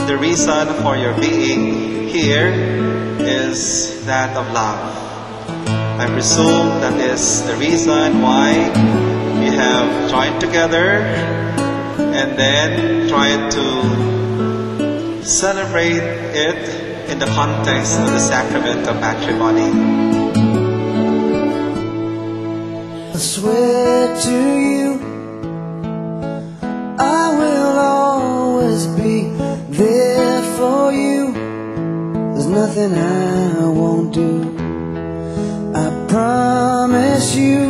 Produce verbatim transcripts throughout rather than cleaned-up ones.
the reason for your being here is that of love. I presume that is the reason why we have joined together and then tried to celebrate it in the context of the sacrament of matrimony. I swear to you, I will always be there for you. There's nothing I won't do. I promise you,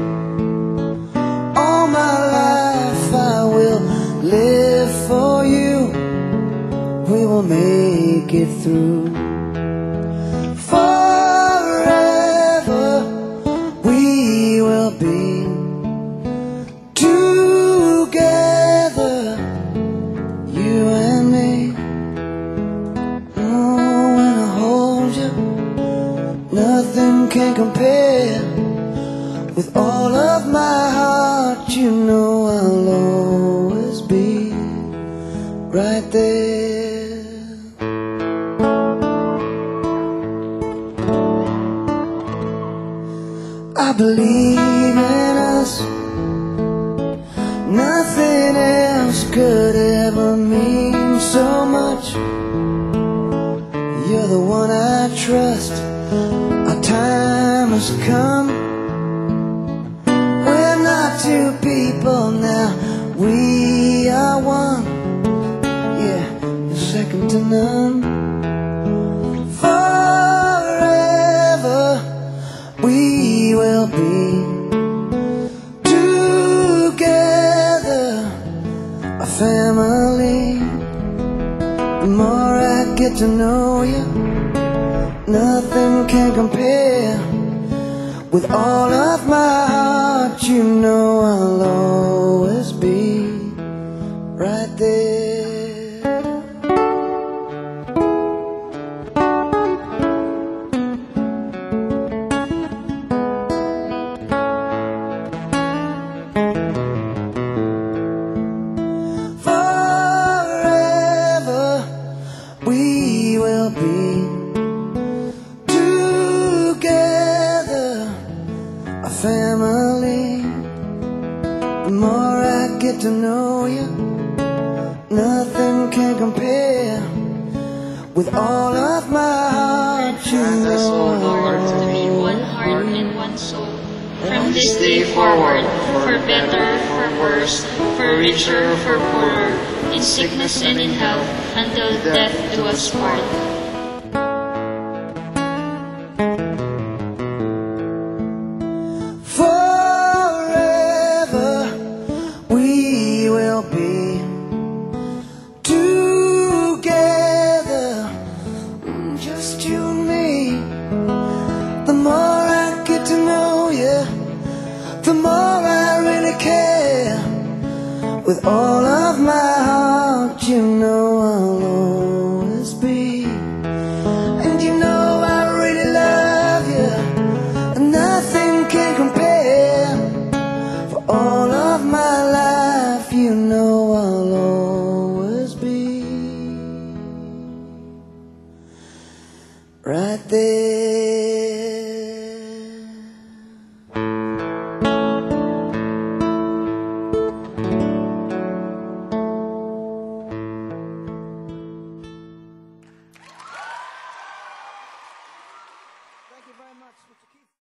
all my life I will live for you. We will make it through. Forever we will be together, you and me. Oh, when I hold you, nothing can compare. With all of my heart, you know I'll always be right there. I believe in us. Nothing else could ever mean so much. You're the one I trust. Our time has come. We're not two people now, we are one. Yeah, second to none. Forever we will be together, a family. The more I get to know you, nothing can compare. With all of my heart, you know I'll always be right there. Forever we will be a family. The more I get to know you, nothing can compare. With all of my heart, you know Lord, to be one heart and one soul. From this day forward, for better, for worse, for richer, for poorer, in sickness and in health, until death do us part. We will be together, just you and me. The more I get to know you, the more I really care. With all of my heart, you know I'll always be. And you know I really love you, and nothing can compare. For all of my life, you know I'll always be right there. Thank you very much, Mister Keith.